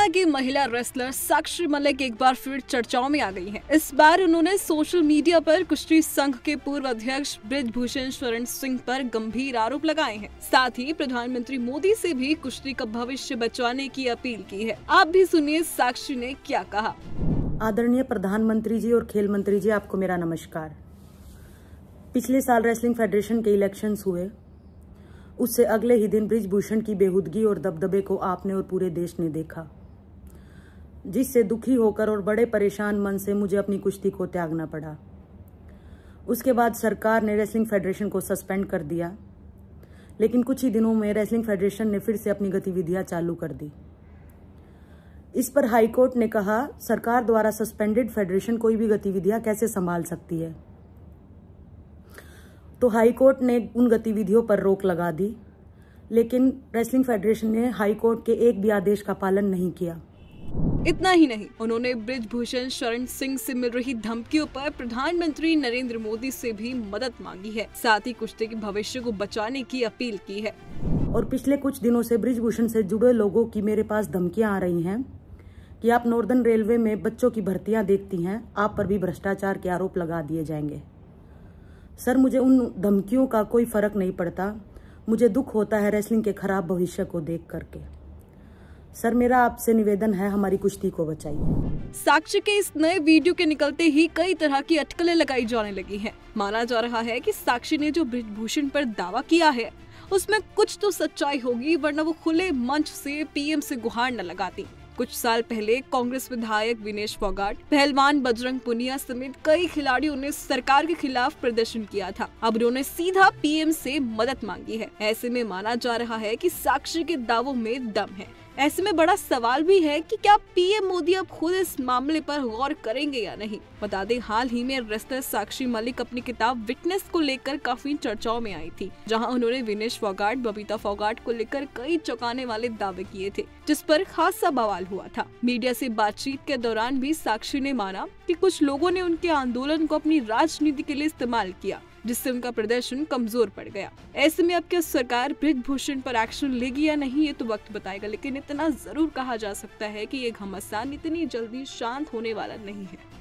की महिला रेसलर साक्षी मलिक एक बार फिर चर्चाओं में आ गई हैं। इस बार उन्होंने सोशल मीडिया पर कुश्ती संघ के पूर्व अध्यक्ष बृजभूषण शरण सिंह पर गंभीर आरोप लगाए हैं। साथ ही प्रधानमंत्री मोदी से भी कुश्ती का भविष्य बचाने की अपील की है। आप भी सुनिए साक्षी ने क्या कहा। आदरणीय प्रधानमंत्री जी और खेल मंत्री जी, आपको मेरा नमस्कार। पिछले साल रेसलिंग फेडरेशन के इलेक्शंस हुए, उससे अगले ही दिन बृजभूषण की बेहूदगी और दबदबे को आपने और पूरे देश ने देखा, जिससे दुखी होकर और बड़े परेशान मन से मुझे अपनी कुश्ती को त्यागना पड़ा। उसके बाद सरकार ने रेसलिंग फेडरेशन को सस्पेंड कर दिया, लेकिन कुछ ही दिनों में रेसलिंग फेडरेशन ने फिर से अपनी गतिविधियां चालू कर दी। इस पर हाई कोर्ट ने कहा, सरकार द्वारा सस्पेंडेड फेडरेशन कोई भी गतिविधियां कैसे संभाल सकती है। तो हाई कोर्ट ने उन गतिविधियों पर रोक लगा दी, लेकिन रेसलिंग फेडरेशन ने हाई कोर्ट के एक भी आदेश का पालन नहीं किया। इतना ही नहीं, उन्होंने बृजभूषण शरण सिंह से मिल रही धमकियों पर प्रधानमंत्री नरेंद्र मोदी से भी मदद मांगी है। साथ ही कुश्ती के भविष्य को बचाने की अपील की है। और पिछले कुछ दिनों से बृजभूषण से जुड़े लोगों की मेरे पास धमकियां आ रही हैं कि आप नॉर्दर्न रेलवे में बच्चों की भर्तियां देखती हैं, आप पर भी भ्रष्टाचार के आरोप लगा दिए जाएंगे। सर, मुझे उन धमकियों का कोई फर्क नहीं पड़ता। मुझे दुख होता है रेसलिंग के खराब भविष्य को देख करके। सर, मेरा आपसे निवेदन है, हमारी कुश्ती को बचाइए। साक्षी के इस नए वीडियो के निकलते ही कई तरह की अटकलें लगाई जाने लगी हैं। माना जा रहा है कि साक्षी ने जो बृजभूषण पर दावा किया है उसमें कुछ तो सच्चाई होगी, वरना वो खुले मंच से पीएम से गुहार न लगाती। कुछ साल पहले कांग्रेस विधायक विनेश फोगाट, पहलवान बजरंग पुनिया समेत कई खिलाड़ियों ने सरकार के खिलाफ प्रदर्शन किया था। अब उन्होंने सीधा पीएम से मदद मांगी है। ऐसे में माना जा रहा है कि साक्षी के दावों में दम है। ऐसे में बड़ा सवाल भी है कि क्या पीएम मोदी अब खुद इस मामले पर गौर करेंगे या नहीं। बता दें, हाल ही में रेसलर साक्षी मलिक अपनी किताब विटनेस को लेकर काफी चर्चाओं में आई थी, जहां उन्होंने विनेश फोगाट, बबीता फोगाट को लेकर कई चौंकाने वाले दावे किए थे, जिस पर खासा बवाल हुआ था। मीडिया से बातचीत के दौरान भी साक्षी ने माना कि कुछ लोगों ने उनके आंदोलन को अपनी राजनीति के लिए इस्तेमाल किया, जिससे उनका प्रदर्शन कमजोर पड़ गया। ऐसे में अब क्या सरकार बृजभूषण पर एक्शन लेगी या नहीं, ये तो वक्त बताएगा, लेकिन इतना जरूर कहा जा सकता है कि ये घमासान इतनी जल्दी शांत होने वाला नहीं है।